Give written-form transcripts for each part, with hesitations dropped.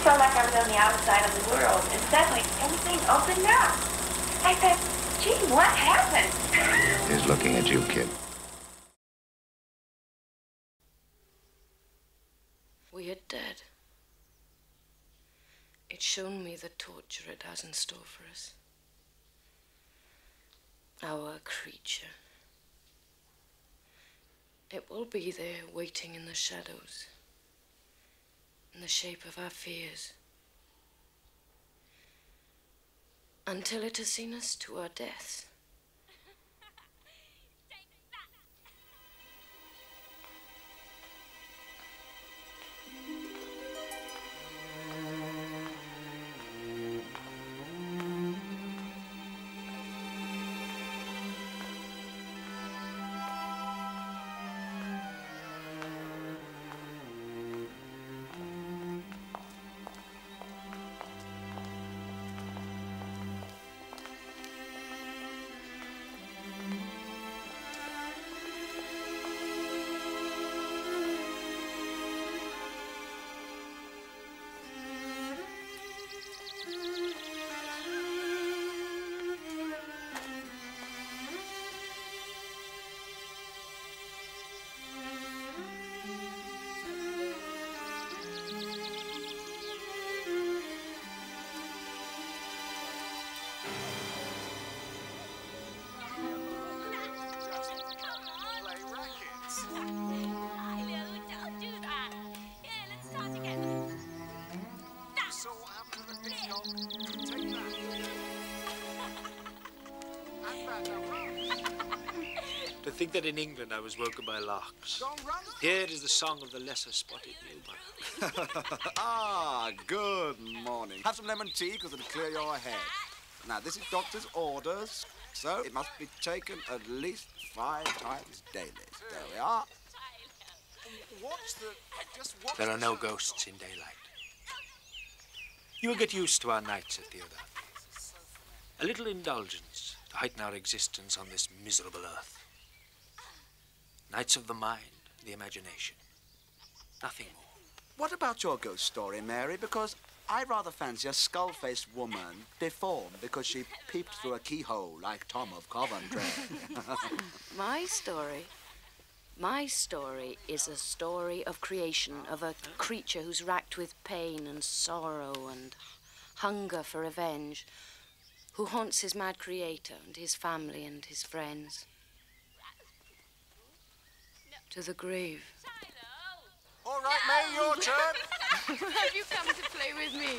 felt like I was on the outside of the world, and suddenly everything opened up. I thought, gee, what happened? He's looking at you, kid. We are dead. It's shown me the torture it has in store for us. Our creature. It will be there waiting in the shadows, in the shape of our fears, until it has seen us to our deaths. To think that in England I was woken by larks. Here is the song of the lesser spotted newbie. Ah, good morning. Have some lemon tea because it'll clear your head. Now, this is doctor's orders, so it must be taken at least 5 times daily. There we are. There are no ghosts in daylight. You will get used to our nights at the other. A little indulgence to heighten our existence on this miserable earth. Nights of the mind, the imagination. Nothing more. What about your ghost story, Mary? Because I rather fancy a skull-faced woman deformed because she peeped through a keyhole like Tom of Coventry. My story? My story is a story of creation, of a creature who's racked with pain and sorrow and hunger for revenge, who haunts his mad creator and his family and his friends. To the grave. All right, May, your turn. Have you come to play with me?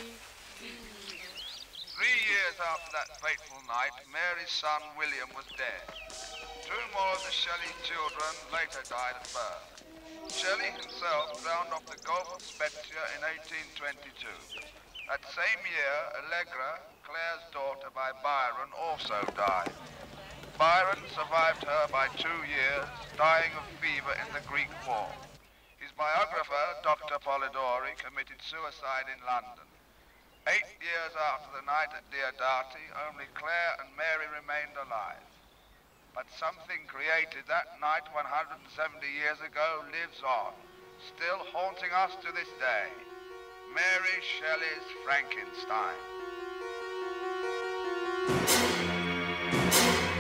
3 years after that fateful night, Mary's son William was dead. 2 more of the Shelley children later died at birth. Shelley himself drowned off the Gulf of Spezia in 1822. That same year, Allegra, Claire's daughter by Byrne, also died. Byrne survived her by 2 years, dying of fever in the Greek War. His biographer, Dr. Polidori, committed suicide in London. 8 years after the night at Diodati, only Claire and Mary remained alive. But something created that night 170 years ago lives on, still haunting us to this day. Mary Shelley's Frankenstein.